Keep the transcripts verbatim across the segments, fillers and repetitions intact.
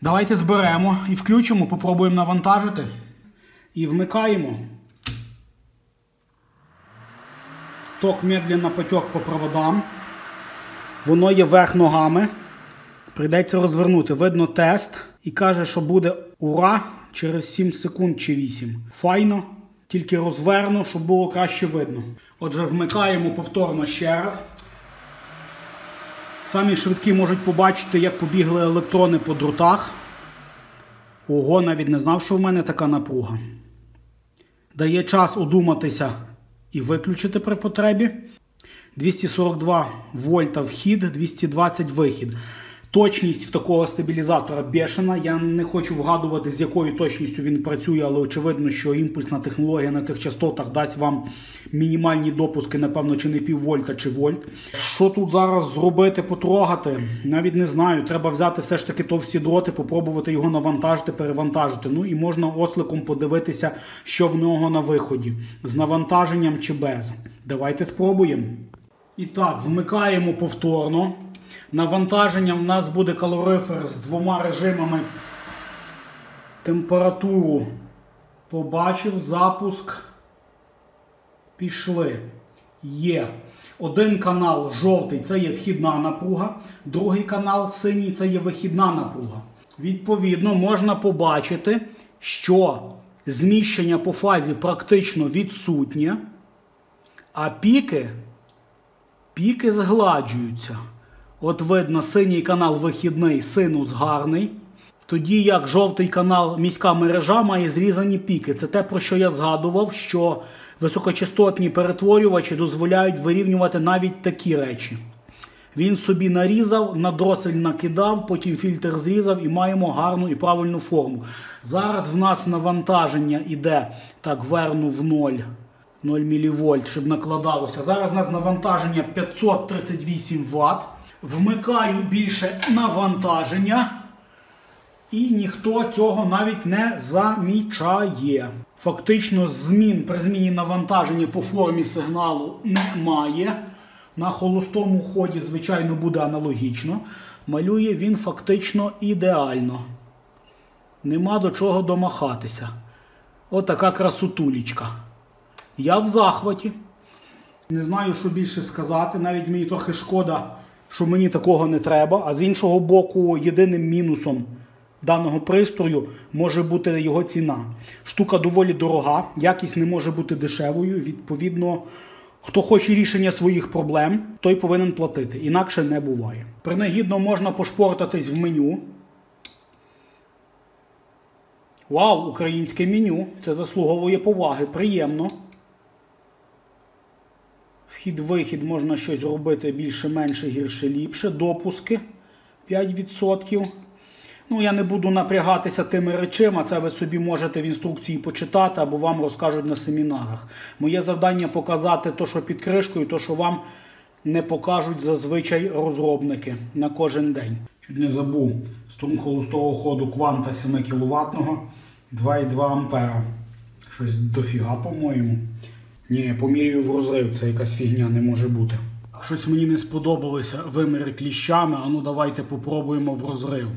Давайте зберемо і включимо, попробуємо навантажити. І вмикаємо. Ток медленно потек по проводам. Воно є вверх ногами. Прийдеться розвернути. Видно тест. І каже, що буде ура через сім секунд чи вісім. Файно. Тільки розверну, щоб було краще видно. Отже, вмикаємо повторно ще раз. Самі швидкі можуть побачити, як побігли електрони по дротах. Ого, навіть не знав, що в мене така напруга. Дає час одуматися і виключити при потребі. двісті сорок два вольта вхід, двісті двадцять вихід. Точність в такого стабілізатора бешена. Я не хочу вгадувати, з якою точністю він працює, але очевидно, що імпульсна технологія на тих частотах дасть вам мінімальні допуски, напевно, чи не пів вольта, чи вольт. Що тут зараз зробити, потрогати? Навіть не знаю. Треба взяти все ж таки товсті дроти, попробувати його навантажити, перевантажити. Ну і можна осликом подивитися, що в нього на виході. З навантаженням чи без. Давайте спробуємо. І так, вмикаємо повторно. Навантаження в нас буде калорифер з двома режимами. Температуру побачив, запуск. Пішли. Є. Один канал жовтий – це є вхідна напруга. Другий канал синій – це є вихідна напруга. Відповідно, можна побачити, що зміщення по фазі практично відсутнє, а піки, піки згладжуються. От видно, синій канал вихідний, синус гарний. Тоді як жовтий канал міська мережа має зрізані піки. Це те, про що я згадував, що високочастотні перетворювачі дозволяють вирівнювати навіть такі речі. Він собі нарізав, на дросель накидав, потім фільтр зрізав і маємо гарну і правильну форму. Зараз в нас навантаження йде, так, верну в ноль, ноль мілівольт, щоб накладалося. Зараз у нас навантаження п'ятсот тридцять вісім ватт. Вмикаю більше навантаження, і ніхто цього навіть не замічає. Фактично змін при зміні навантаження по формі сигналу немає. На холостому ході, звичайно, буде аналогічно. Малює він фактично ідеально. Нема до чого домахатися. Отака красотулечка. Я в захваті. Не знаю, що більше сказати. Навіть мені трохи шкода, що мені такого не треба. А з іншого боку, єдиним мінусом даного пристрою може бути його ціна. Штука доволі дорога, якість не може бути дешевою. Відповідно, хто хоче рішення своїх проблем, той повинен платити. Інакше не буває. Принагідно можна пошпортатись в меню. Вау, українське меню. Це заслуговує поваги. Приємно. Вхід-вихід можна щось робити більше-менше, гірше-ліпше. Допуски п'ять відсотків. Ну, я не буду напрягатися тими речами, це ви собі можете в інструкції почитати або вам розкажуть на семінарах. Моє завдання показати те, що під кришкою, те, що вам не покажуть зазвичай розробники на кожен день. Чуть не забув, струм холостого ходу кванта сім кіловатного, два і два ампера. Щось дофіга, по-моєму. Ні, я поміряю в розрив, це якась фігня не може бути. Щось мені не сподобалося виміри кліщами, а ну давайте попробуємо в розрив.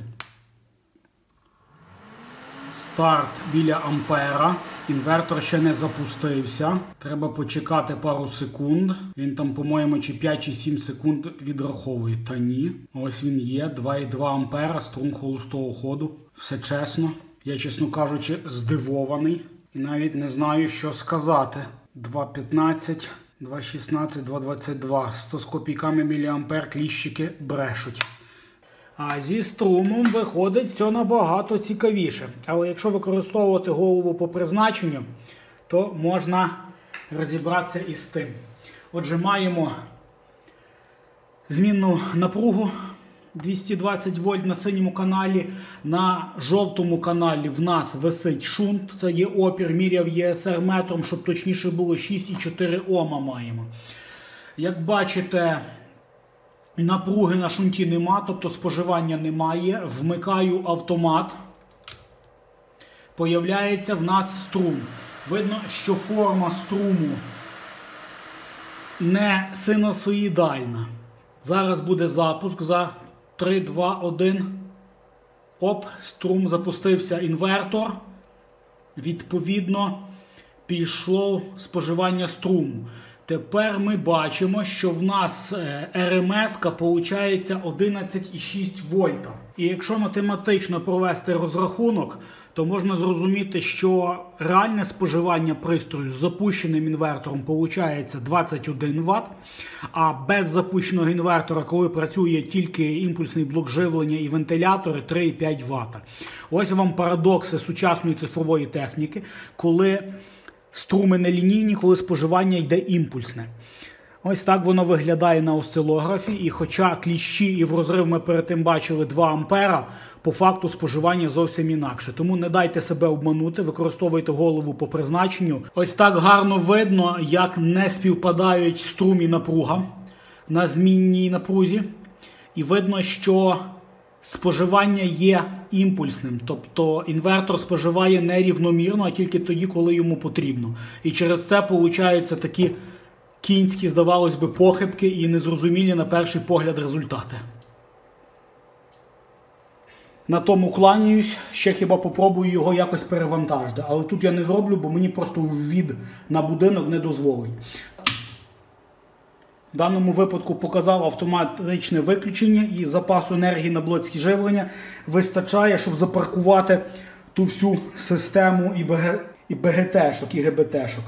Старт біля ампера. Інвертор ще не запустився. Треба почекати пару секунд. Він там, по-моєму, чи п'ять чи сім секунд відраховує. Та ні. Ось він є. два і два ампера, струм холостого ходу. Все чесно. Я, чесно кажучи, здивований. І навіть не знаю, що сказати. два п'ятнадцять, два шістнадцять, два двадцять два. сто з копійками міліампер, кліщики брешуть. А зі струмом виходить все набагато цікавіше. Але якщо використовувати голову по призначенню, то можна розібратися із тим. Отже, маємо змінну напругу двісті двадцять вольт на синьому каналі. На жовтому каналі в нас висить шунт. Це є опір, міряв Є Ес Ар метром, щоб точніше було шість і чотири ома маємо. Як бачите, напруги на шунті нема, тобто споживання немає. Вмикаю автомат. Появляється в нас струм. Видно, що форма струму не синусоїдальна. Зараз буде запуск за три, два, один. Оп, струм, запустився інвертор. Відповідно, пішло споживання струму. Тепер ми бачимо, що в нас ер ем ес-ка виходить одинадцять цілих шість вольта. І якщо математично провести розрахунок, то можна зрозуміти, що реальне споживання пристрою з запущеним інвертором виходить двадцять один ватт, а без запущеного інвертора, коли працює тільки імпульсний блок живлення і вентилятори, три цілих п'ять ватта. Ось вам парадокси сучасної цифрової техніки, коли струми нелінійні, коли споживання йде імпульсне. Ось так воно виглядає на осцилографі, і хоча кліщі і в розрив ми перед тим бачили два ампера, по факту споживання зовсім інакше. Тому не дайте себе обманути, використовуйте голову по призначенню. Ось так гарно видно, як не співпадають струм і напруга на змінній напрузі. І видно, що споживання є імпульсним, тобто інвертор споживає нерівномірно, а тільки тоді, коли йому потрібно. І через це получаються такі кінські, здавалось би, похибки і незрозумілі на перший погляд результати. На тому кланяюсь, ще хіба попробую його якось перевантажити. Але тут я не зроблю, бо мені просто ввід на будинок не дозволить. В даному випадку показав автоматичне виключення і запасу енергії на блоці живлення вистачає, щоб запаркувати ту всю систему і бе ге те-шок, і ге бе те-шок.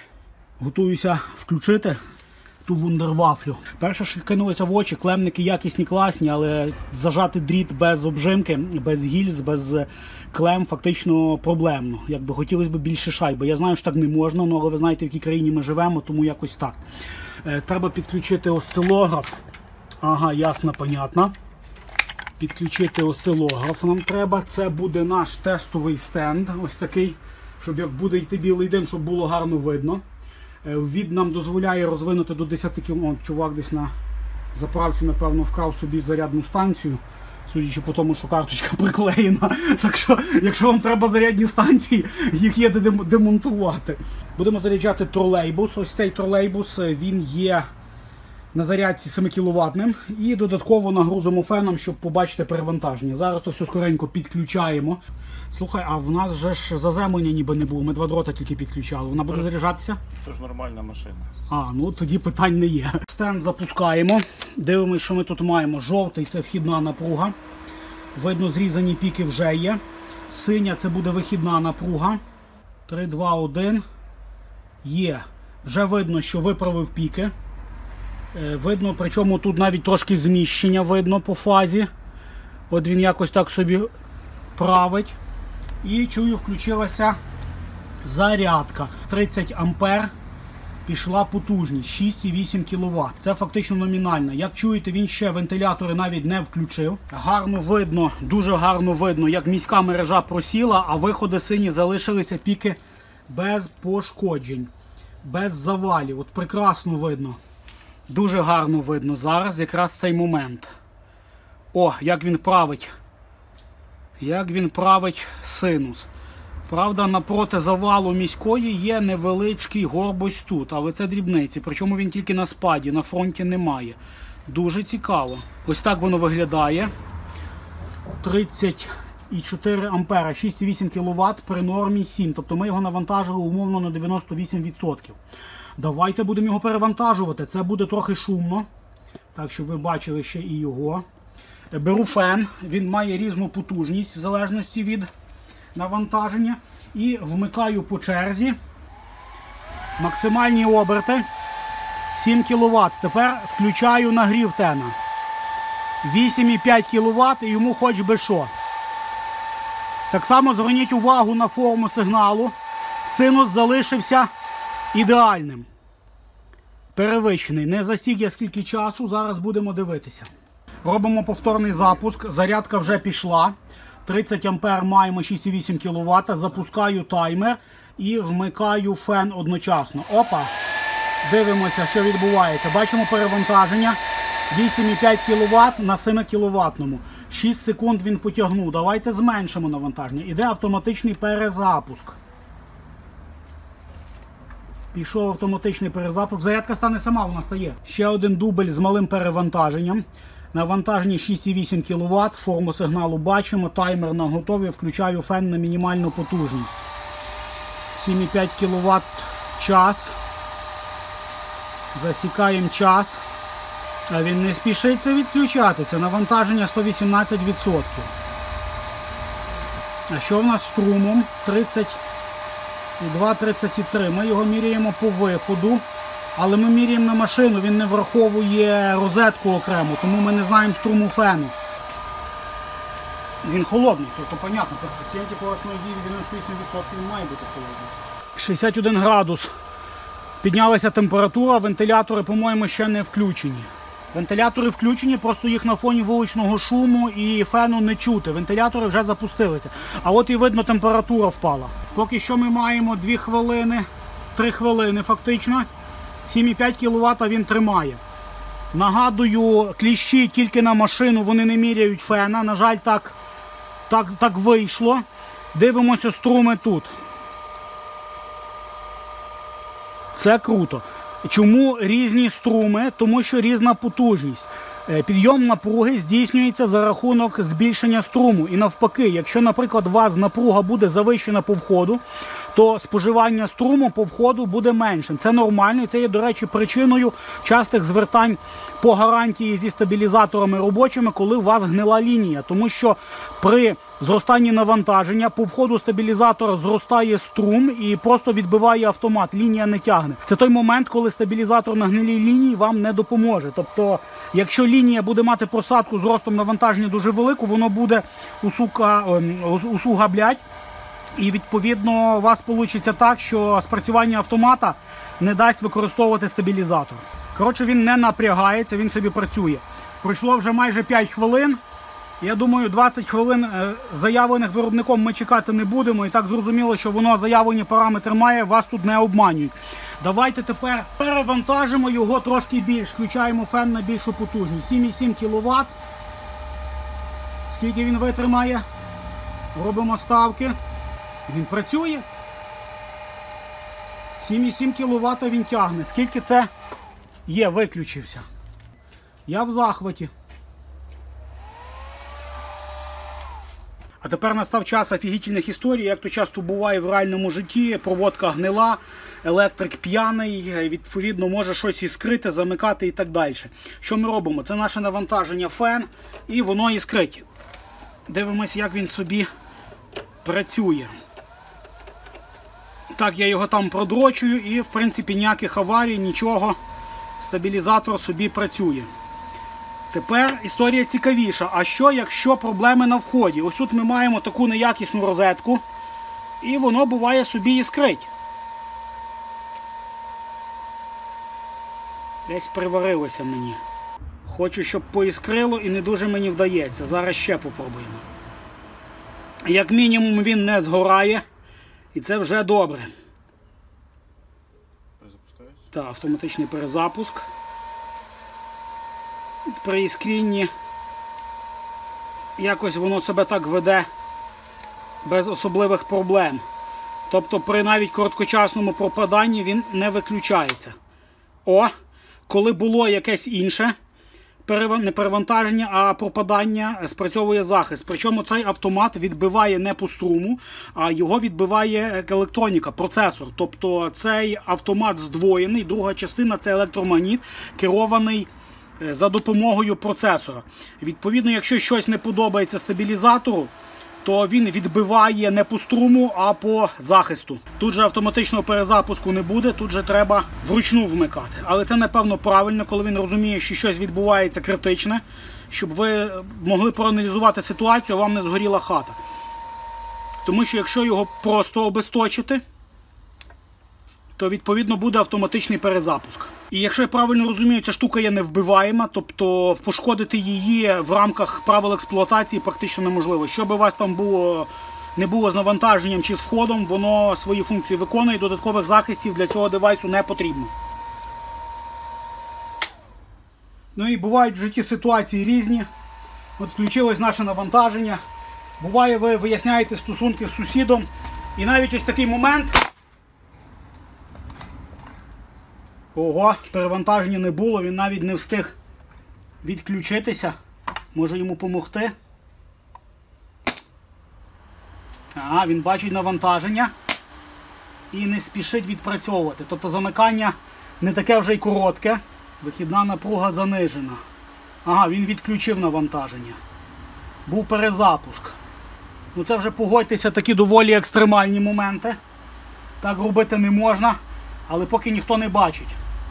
Готуюся включити ту вундервафлю. Перше, що кинулося в очі, клемники якісні, класні, але зажати дріт без обжимки, без гільз, без клем фактично проблемно. Якби хотілося б більше шайби. Я знаю, що так не можна, але ви знаєте, в якій країні ми живемо, тому якось так. Треба підключити осцилограф. Ага, ясно, понятно. Підключити осцилограф нам треба. Це буде наш тестовий стенд. Ось такий, щоб як буде йти білий дим, щоб було гарно видно. Від нам дозволяє розвинути до десяти кілометрів. Чувак десь на заправці, напевно, вкрав собі зарядну станцію. Судячи по тому, що карточка приклеєна. Так що, якщо вам треба зарядні станції, їх є де демонтувати. Будемо заряджати тролейбус. Ось цей тролейбус, він є на зарядці семикіловатнним. І додатково нагрузимо феном, щоб побачити перевантаження. Зараз то все скоренько підключаємо. Слухай, а в нас же ж заземлення ніби не було, ми два дрота тільки підключали. Вона буде заряджатися? Це ж нормальна машина. А, ну тоді питань не є. Стенд запускаємо. Дивимося, що ми тут маємо. Жовтий – це вхідна напруга. Видно, зрізані піки вже є. Синя – це буде вихідна напруга. три, два, один. Є. Вже видно, що виправив піки. Видно, причому тут навіть трошки зміщення видно по фазі. От він якось так собі править. І чую, включилася зарядка. тридцять ампер. Пішла потужність. шість цілих вісім кіловат. Це фактично номінально. Як чуєте, він ще вентилятори навіть не включив. Гарно видно, дуже гарно видно, як міська мережа просіла, а виходи сині залишилися піки без пошкоджень, без завалів. От прекрасно видно. Дуже гарно видно зараз якраз цей момент. О, як він править. Як він править синус. Правда, напроти завалу міської є невеличкий горб ось тут, але це дрібниці. Причому він тільки на спаді, на фронті немає. Дуже цікаво. Ось так воно виглядає. тридцять чотири ампера, шість цілих вісім кіловат при нормі сім. Тобто ми його навантажили умовно на дев'яносто вісім відсотків. Давайте будемо його перевантажувати. Це буде трохи шумно. Так, щоб ви бачили ще і його. Беру фен. Він має різну потужність в залежності від навантаження. І вмикаю по черзі. Максимальні оберти. сім кіловат. Тепер включаю нагрів тена. вісім цілих п'ять кіловат і йому хоч би що. Так само зверніть увагу на форму сигналу. Синус залишився ідеальним. Перевищений. Не засік я скільки часу, зараз будемо дивитися. Робимо повторний запуск. Зарядка вже пішла. тридцять ампер маємо, шість цілих вісім кіловат. Запускаю таймер і вмикаю фен одночасно. Опа! Дивимося, що відбувається. Бачимо перевантаження. вісім цілих п'ять кіловат на семикіловатному. шість секунд він потягнув. Давайте зменшимо навантаження. Іде автоматичний перезапуск. Пішов автоматичний перезапуск. Зарядка стане сама, вона стає. Ще один дубль з малим перевантаженням. Навантаження шість і вісім кіловат, форму сигналу бачимо, таймер на готові, включаю фен на мінімальну потужність. сім і п'ять кіловат час. Засікаємо час. А він не спішиться відключатися. Навантаження сто вісімнадцять відсотків. А що в нас з струмом? тридцять два тридцять три. Ми його міряємо по виходу. Але ми міряємо на машину, він не враховує розетку окремо, тому ми не знаємо струму фену. Він холодний, тобто, понятно, по коефіцієнті корисної дії дев'яносто вісім відсотків він має бути холодний. шістдесят один градус. Піднялася температура, вентилятори, по-моєму, ще не включені. Вентилятори включені, просто їх на фоні вуличного шуму і фену не чути. Вентилятори вже запустилися. А от і видно, температура впала. Поки що ми маємо дві хвилини, три хвилини фактично. сім і п'ять кіловат він тримає. Нагадую, кліщі тільки на машину, вони не міряють фена. На жаль, так, так, так вийшло. Дивимося струми тут. Це круто. Чому різні струми? Тому що різна потужність. Підйом напруги здійснюється за рахунок збільшення струму. І навпаки, якщо, наприклад, у вас напруга буде завищена по входу, то споживання струму по входу буде меншим. Це нормально, і це є, до речі, причиною частих звертань по гарантії зі стабілізаторами робочими, коли у вас гнила лінія. Тому що при зростанні навантаження по входу стабілізатора зростає струм і просто відбиває автомат, лінія не тягне. Це той момент, коли стабілізатор на гнилій лінії вам не допоможе. Тобто, якщо лінія буде мати просадку з ростом навантаження дуже велику, воно буде усука, усугаблять. І, відповідно, у вас вийде так, що спрацювання автомата не дасть використовувати стабілізатор. Коротше, він не напрягається, він собі працює. Пройшло вже майже п'ять хвилин. Я думаю, двадцять хвилин заявлених виробником ми чекати не будемо. І так зрозуміло, що воно заявлені параметри має, вас тут не обманюють. Давайте тепер перевантажимо його трошки більш. Включаємо фен на більшу потужність. сім і сім кіловат. Скільки він витримає? Робимо ставки. Він працює. сім і сім кіловат він тягне. Скільки це є, виключився. Я в захваті. А тепер настав час офігітельних історій, як то часто буває в реальному житті. Проводка гнила, електрик п'яний, відповідно може щось іскрити, замикати і так далі. Що ми робимо? Це наше навантаження фен і воно іскрить. Дивимося, як він собі працює. Так, я його там продрочую і, в принципі, ніяких аварій, нічого. Стабілізатор собі працює. Тепер історія цікавіша. А що, якщо проблеми на вході? Ось тут ми маємо таку неякісну розетку, і воно буває собі іскрить. Десь приварилося мені. Хочу, щоб поіскрило, і не дуже мені вдається. Зараз ще попробуємо. Як мінімум він не згорає, і це вже добре. Перезапускається? Так, автоматичний перезапуск. При іскрінні якось воно себе так веде без особливих проблем. Тобто при навіть короткочасному пропаданні він не виключається. О, коли було якесь інше, не перевантаження, а пропадання, спрацьовує захист. Причому цей автомат відбиває не по струму, а його відбиває електроніка, процесор. Тобто цей автомат здвоєний, друга частина – це електромагніт, керований за допомогою процесора. Відповідно, якщо щось не подобається стабілізатору, то він відбиває не по струму, а по захисту. Тут же автоматичного перезапуску не буде, тут же треба вручну вмикати. Але це, напевно, правильно, коли він розуміє, що щось відбувається критичне, щоб ви могли проаналізувати ситуацію, а вам не згоріла хата. Тому що якщо його просто обесточити, то, відповідно, буде автоматичний перезапуск. І якщо я правильно розумію, ця штука є невбиваєма, тобто пошкодити її в рамках правил експлуатації практично неможливо. Що би у вас там було, не було з навантаженням чи з входом, воно свої функції виконує, додаткових захистів для цього девайсу не потрібно. Ну і бувають в житті ситуації різні. От включилось наше навантаження. Буває, ви виясняєте стосунки з сусідом, і навіть ось такий момент... Ого, перевантаження не було, він навіть не встиг відключитися. Може йому допомогти? Ага, він бачить навантаження і не спішить відпрацьовувати. Тобто замикання не таке вже й коротке. Вихідна напруга занижена. Ага, він відключив навантаження. Був перезапуск. Ну це вже, погодьтеся, такі доволі екстремальні моменти. Так робити не можна, але поки ніхто не бачить.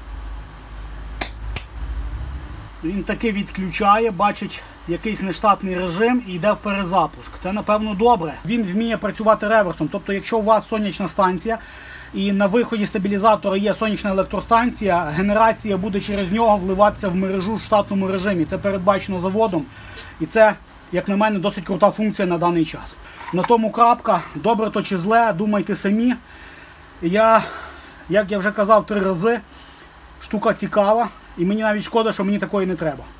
Він таки відключає, бачить якийсь нештатний режим і йде в перезапуск. Це, напевно, добре. Він вміє працювати реверсом. Тобто, якщо у вас сонячна станція і на виході стабілізатора є сонячна електростанція, генерація буде через нього вливатися в мережу в штатному режимі. Це передбачено заводом. І це, як на мене, досить крута функція на даний час. На тому крапка. Добре то чи зле, думайте самі. Я, як я вже казав три рази, штука цікава. І мені навіть шкода, що мені такої не треба.